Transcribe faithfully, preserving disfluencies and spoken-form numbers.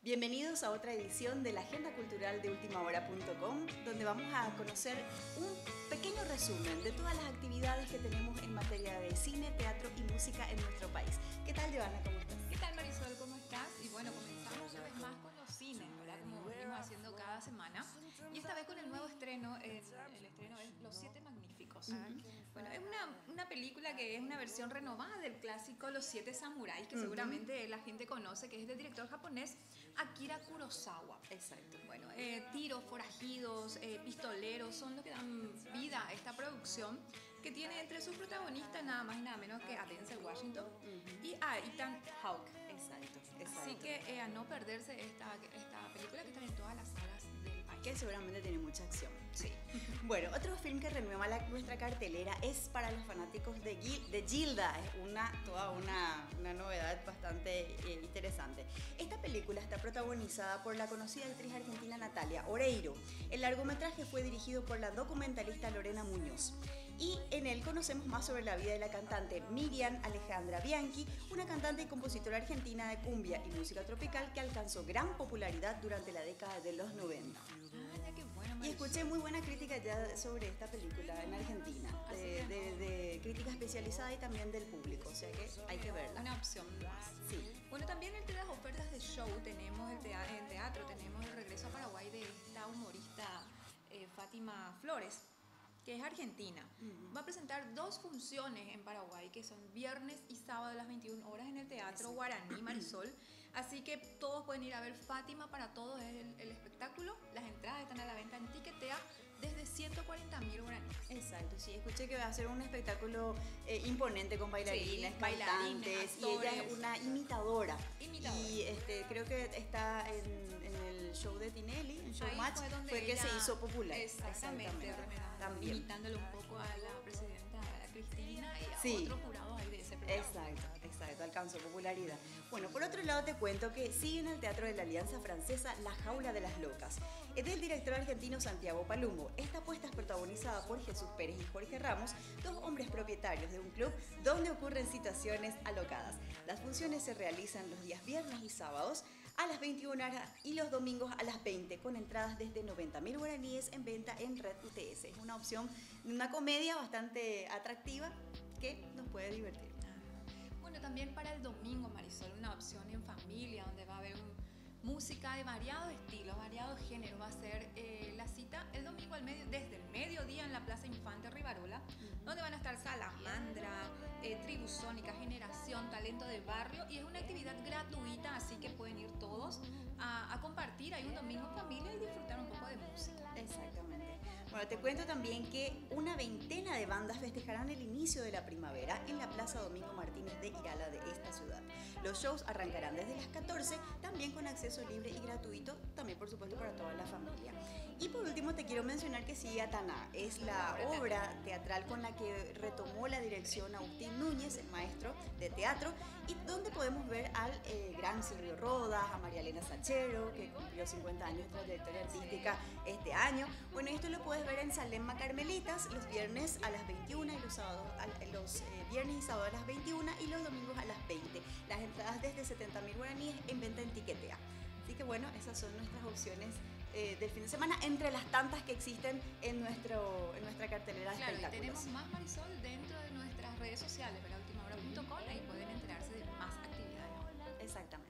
Bienvenidos a otra edición de la Agenda Cultural de Última Hora punto com, donde vamos a conocer un pequeño resumen de todas las actividades que tenemos en materia de cine, teatro y música en nuestro país. ¿Qué tal, Giovanna? ¿Cómo estás? ¿Qué tal, Marisol? ¿Cómo estás? Y bueno, comenzamos una vez más con los cines, ¿verdad? Como venimos haciendo cada semana. Y esta vez con el nuevo estreno, el, el estreno es Los Siete Magníficos. Uh-huh. Bueno, es una, una película que es una versión renovada del clásico Los Siete Samuráis, que uh-huh. seguramente la gente conoce, que es del director japonés Akira Kurosawa. Exacto. Bueno, eh, tiros, forajidos, eh, pistoleros son los que dan vida a esta producción, que tiene entre sus protagonistas nada más y nada menos que a Denzel Washington uh-huh. y a Ethan Hawke. Exacto, exacto. Así que eh, a no perderse esta, esta película que está en todas las salas del país. Que seguramente tiene mucha acción. Sí. Bueno, otro film que renueva la, nuestra cartelera es para los fanáticos de, Gil, de Gilda. Es una, toda una, una novedad bastante eh, interesante. Esta película está protagonizada por la conocida actriz argentina Natalia Oreiro. El largometraje fue dirigido por la documentalista Lorena Muñoz. Y en él conocemos más sobre la vida de la cantante Miriam Alejandra Bianchi, una cantante y compositora argentina de cumbia y música tropical que alcanzó gran popularidad durante la década de los noventa. Ah, qué bueno, y escuché muy buena crítica ya sobre esta película en Argentina, de, de, de crítica especializada y también del público, o sea que hay que verla. Una opción más. Sí. Bueno, también entre las ofertas de show tenemos el teatro, en teatro tenemos el regreso a Paraguay de esta humorista eh, Fátima Flores, que es argentina. Uh-huh. Va a presentar dos funciones en Paraguay, que son viernes y sábado a las veintiuna horas en el Teatro Guaraní Marisol. Así que todos pueden ir a ver Fátima para todos, es el, el espectáculo. Las entradas están a la venta en Tiquetea desde ciento cuarenta mil guaraníes. Exacto, sí, escuché que va a ser un espectáculo eh, imponente con bailarines, sí, bailarines, y ella es una imitadora. Imitadora. Y este, creo que está en, en el show de Tinelli, en Showmatch, fue, donde fue que ella, se hizo popular. Exactamente, exactamente. También. Imitándole un poco a la presidenta a la Cristina y a sí. otros jurados ahí de ese programa. Exacto, exacto, alcanzó popularidad. Bueno, por otro lado te cuento que sigue en el Teatro de la Alianza Francesa La Jaula de las Locas. Es del director argentino Santiago Palumbo. Esta puesta es protagonizada por Jesús Pérez y Jorge Ramos, dos hombres propietarios de un club donde ocurren situaciones alocadas. Las funciones se realizan los días viernes y sábados a las veintiuna horas y los domingos a las veinte, con entradas desde noventa mil guaraníes en venta en Red U T S. Es una opción, una comedia bastante atractiva que nos puede divertir. Bueno, también para el domingo, Marisol, una opción en familia donde va a haber un, música de variados estilos, variados géneros. Va a ser eh, la cita el domingo al medio, desde el mediodía en la Plaza Infante Rivarola, uh-huh. donde van a estar Salamandra, eh, Tribu Sónica, Generación, Talento de Barrio, y es una actividad gratuita, así que pueden ir todos a, a compartir ahí un domingo en familia y disfrutar un poco de música. Exactamente. Bueno, te cuento también que una veintena de bandas festejarán el inicio de la primavera en la Plaza Domingo Martínez de Irala de esta ciudad. Los shows arrancarán desde las catorce, también con acceso libre y gratuito, también por supuesto para toda la familia. Y por último te quiero mencionar que sigue Ataná, es la obra teatral con la que retomó la dirección Agustín Núñez, el maestro de teatro, y donde podemos ver al eh, gran Silvio Rodas, a María Elena Sachero, que cumplió cincuenta años de trayectoria artística este año. Bueno, esto lo puedes ver en Salema Carmelitas los viernes a las veintiuna y los sábados a, los eh, viernes y sábados a las veintiuna y los domingos a las veinte. Las entradas desde setenta mil guaraníes en venta en Tiquetea. Así que bueno, esas son nuestras opciones eh, del fin de semana, entre las tantas que existen en, nuestro, en nuestra cartelera de claro, espectáculos. Y tenemos más, Marisol, dentro de nuestras redes sociales, para última hora punto com, ahí pueden enterarse de más actividades. Exactamente.